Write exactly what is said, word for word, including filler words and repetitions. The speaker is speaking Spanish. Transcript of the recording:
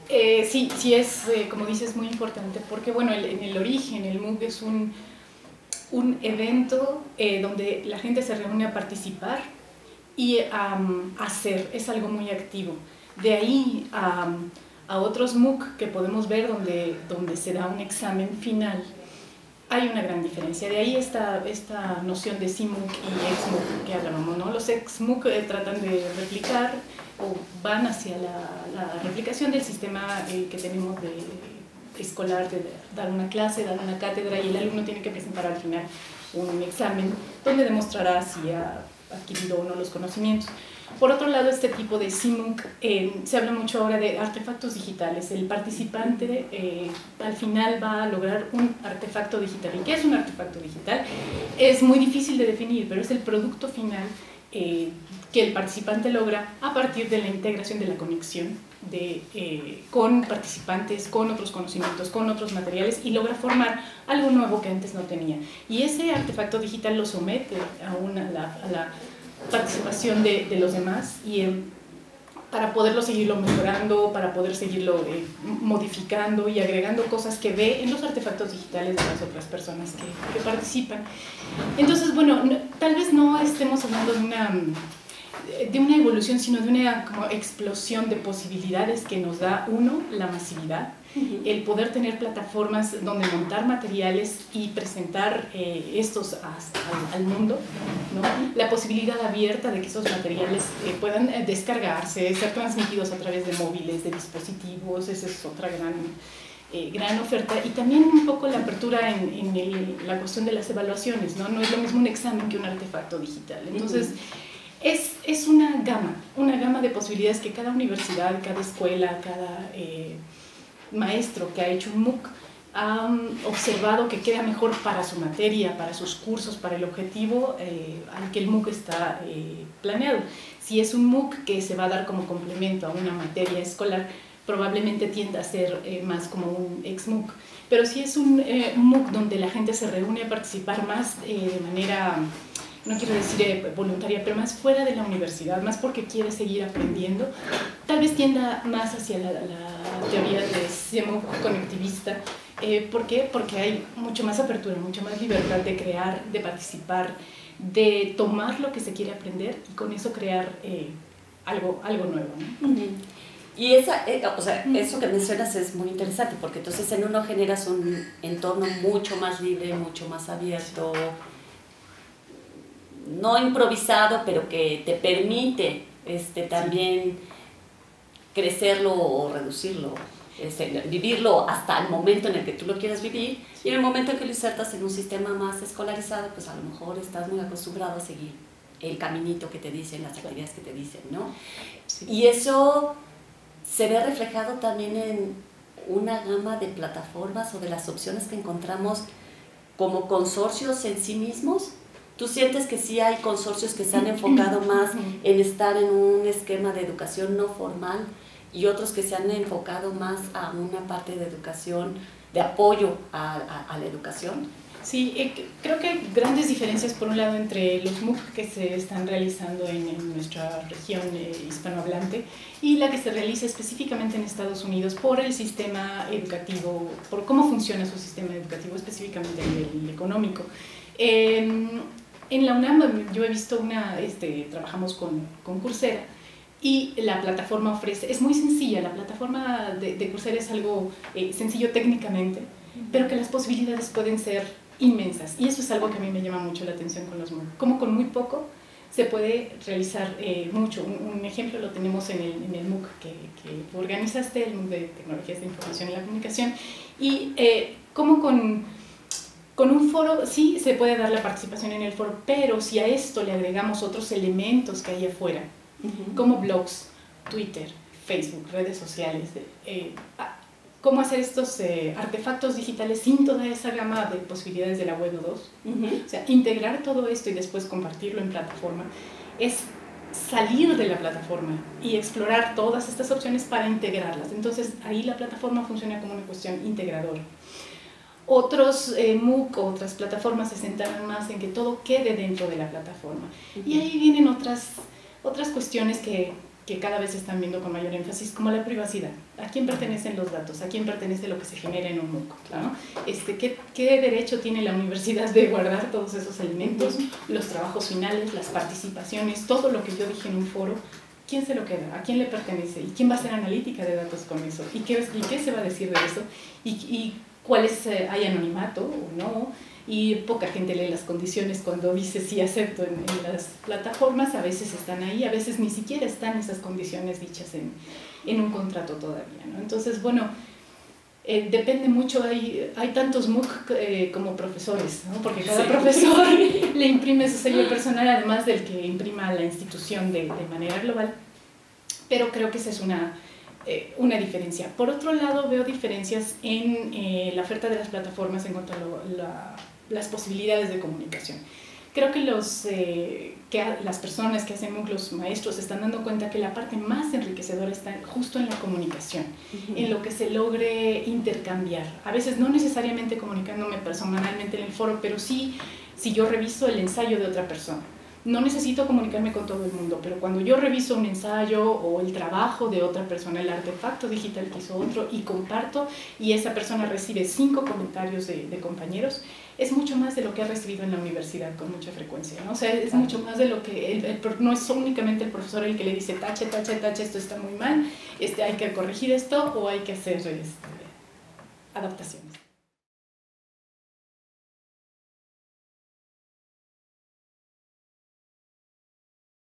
Eh, sí, sí es, eh, como dices, muy importante, porque bueno, el, en el origen el MOOC es un, un evento eh, donde la gente se reúne a participar y um, hacer, es algo muy activo. De ahí um, a otros MOOC que podemos ver donde, donde se da un examen final, hay una gran diferencia. De ahí esta, esta noción de C MOOC y X MOOC que hablábamos, ¿no? Los X MOOC eh, tratan de replicar o van hacia la, la replicación del sistema eh, que tenemos de escolar, de dar una clase, dar una cátedra, y el alumno tiene que presentar al final un examen donde demostrará si ha adquirido o no los conocimientos. Por otro lado, este tipo de C MOOC, eh, se habla mucho ahora de artefactos digitales. El participante eh, al final va a lograr un artefacto digital. ¿Y qué es un artefacto digital? Es muy difícil de definir, pero es el producto final eh, que el participante logra a partir de la integración, de la conexión de, eh, con participantes, con otros conocimientos, con otros materiales, y logra formar algo nuevo que antes no tenía. Y ese artefacto digital lo somete a, una, a la, a la participación de, de los demás, y eh, para poderlo seguirlo mejorando, para poder seguirlo eh, modificando y agregando cosas que ve en los artefactos digitales de las otras personas que, que participan. Entonces, bueno, no, tal vez no estemos hablando de una, de una evolución, sino de una como explosión de posibilidades que nos da, uno, la masividad, uh-huh. el poder tener plataformas donde montar materiales y presentar eh, estos a, a, al mundo, ¿no? La posibilidad abierta de que esos materiales eh, puedan eh, descargarse, ser transmitidos a través de móviles, de dispositivos. Esa es otra gran, eh, gran oferta. Y también un poco la apertura en, en el, la cuestión de las evaluaciones, ¿no? No es lo mismo un examen que un artefacto digital. Entonces, uh-huh. Es, es una gama, una gama de posibilidades que cada universidad, cada escuela, cada eh, maestro que ha hecho un MOOC ha um, observado que queda mejor para su materia, para sus cursos, para el objetivo eh, al que el MOOC está eh, planeado. Si es un MOOC que se va a dar como complemento a una materia escolar, probablemente tienda a ser eh, más como un ex MOOC. Pero si es un eh, MOOC donde la gente se reúne a participar más eh, de manera, no quiero decir eh, voluntaria, pero más fuera de la universidad, más porque quiere seguir aprendiendo, tal vez tienda más hacia la, la teoría de C MOOC conectivista. Eh, ¿Por qué? Porque hay mucho más apertura, mucho más libertad de crear, de participar, de tomar lo que se quiere aprender y con eso crear eh, algo, algo nuevo, ¿no? Uh-huh. Y esa, eh, o sea, uh-huh. eso que mencionas es muy interesante, porque entonces en uno generas un entorno mucho más libre, mucho más abierto, no improvisado, pero que te permite este, también sí. crecerlo o reducirlo, este, vivirlo hasta el momento en el que tú lo quieras vivir, sí. y en el momento en que lo insertas en un sistema más escolarizado, pues a lo mejor estás muy acostumbrado a seguir el caminito que te dicen, las actividades que te dicen, ¿no? Sí. Y eso se ve reflejado también en una gama de plataformas o de las opciones que encontramos como consorcios en sí mismos. ¿Tú sientes que sí hay consorcios que se han enfocado más en estar en un esquema de educación no formal y otros que se han enfocado más a una parte de educación, de apoyo a, a, a la educación? Sí, eh, creo que hay grandes diferencias, por un lado, entre los MOOC que se están realizando en, en nuestra región eh, hispanohablante y la que se realiza específicamente en Estados Unidos por el sistema educativo, por cómo funciona su sistema educativo, específicamente a nivel económico. Eh, En la UNAM yo he visto una, este, trabajamos con, con Coursera y la plataforma ofrece, es muy sencilla, la plataforma de, de Coursera es algo eh, sencillo técnicamente, pero que las posibilidades pueden ser inmensas, y eso es algo que a mí me llama mucho la atención con los MOOC, como con muy poco se puede realizar eh, mucho. Un, un ejemplo lo tenemos en el, en el MOOC que, que organizaste, el MOOC de Tecnologías de Información y la Comunicación, y eh, como con... Con un foro sí se puede dar la participación en el foro, pero si a esto le agregamos otros elementos que hay afuera, uh-huh. como blogs, Twitter, Facebook, redes sociales, eh, cómo hacer estos eh, artefactos digitales sin toda esa gama de posibilidades de la web dos, uh-huh. o sea, integrar todo esto y después compartirlo en plataforma, es salir de la plataforma y explorar todas estas opciones para integrarlas. Entonces ahí la plataforma funciona como una cuestión integradora. Otros eh, MOOC, otras plataformas se centran más en que todo quede dentro de la plataforma. Uh-huh. Y ahí vienen otras, otras cuestiones que que cada vez se están viendo con mayor énfasis, como la privacidad. ¿A quién pertenecen los datos? ¿A quién pertenece lo que se genera en un MOOC? ¿No? Este, ¿qué, ¿Qué derecho tiene la universidad de guardar todos esos elementos, los trabajos finales, las participaciones, todo lo que yo dije en un foro? ¿Quién se lo queda? ¿A quién le pertenece? ¿Y quién va a hacer analítica de datos con eso? ¿Y qué, y qué se va a decir de eso? ¿Y, y cuáles eh, hay anonimato o no? Y poca gente lee las condiciones cuando dice sí acepto en, en las plataformas, a veces están ahí, a veces ni siquiera están esas condiciones dichas en, en un contrato todavía, ¿no? Entonces, bueno, eh, depende mucho, hay, hay tantos MOOC eh, como profesores, ¿no? Porque cada sí. profesor le imprime su sello personal, además del que imprima a la institución de, de manera global, pero creo que esa es una... Eh, una diferencia. Por otro lado, veo diferencias en eh, la oferta de las plataformas en cuanto a lo, la, las posibilidades de comunicación. Creo que, los, eh, que las personas que hacen MOOC, los maestros, se están dando cuenta que la parte más enriquecedora está justo en la comunicación, uh-huh. en lo que se logre intercambiar. A veces no necesariamente comunicándome personalmente en el foro, pero sí si yo reviso el ensayo de otra persona. No necesito comunicarme con todo el mundo, pero cuando yo reviso un ensayo o el trabajo de otra persona, el artefacto digital que hizo otro, y comparto, y esa persona recibe cinco comentarios de, de compañeros, es mucho más de lo que ha recibido en la universidad con mucha frecuencia, ¿no? O sea, es mucho más de lo que... El, el, no es únicamente el profesor el que le dice tache, tache, tache, esto está muy mal, este, hay que corregir esto o hay que hacer este, adaptaciones.